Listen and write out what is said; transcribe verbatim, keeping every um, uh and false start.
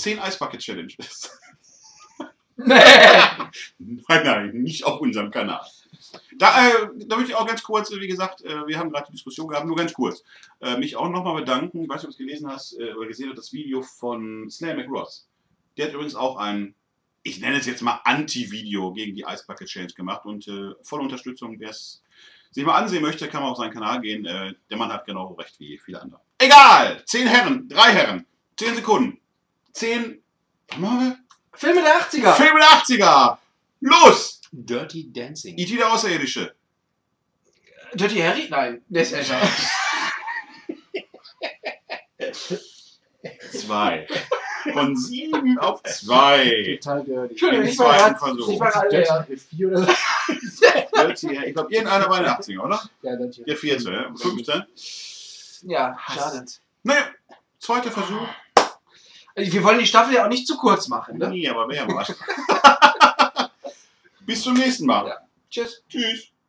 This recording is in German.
zehn Eisbucket Challenges. Nee. Nein, nein, nicht auf unserem Kanal. Da, äh, da möchte ich auch ganz kurz, wie gesagt, äh, wir haben gerade die Diskussion gehabt, nur ganz kurz, äh, mich auch nochmal bedanken. Ich weiß nicht, ob du es gelesen hast äh, oder gesehen hast, das Video von Snail McRoss. Der hat übrigens auch ein, ich nenne es jetzt mal Anti-Video gegen die Ice Bucket Challenge gemacht und äh, volle Unterstützung. Wer es sich mal ansehen möchte, kann man auf seinen Kanal gehen. Äh, der Mann hat genau recht wie viele andere. Egal! Zehn Herren, drei Herren, zehn Sekunden, zehn, was machen wir? Filme der achtziger. Filme der achtziger! Los! Dirty Dancing. E T der Außerirdische. Dirty Harry? Nein, der ist älter. Zwei. Von sieben auf zwei. Total dirty. Entschuldigung, Im ich war zweiten gerade. Versuch. Ich war gerade Dirty leer. Harry vier oder so. Dirty Harry. Ich glaube, irgendeiner war in den achtziger, oder? Ja, Dirty Der vierte, ja? Fünfte. Ja, schade. Naja, zweiter Versuch. Wir wollen die Staffel ja auch nicht zu kurz machen, ne? Nee, aber wer mal. Bis zum nächsten Mal. Ja. Tschüss. Tschüss.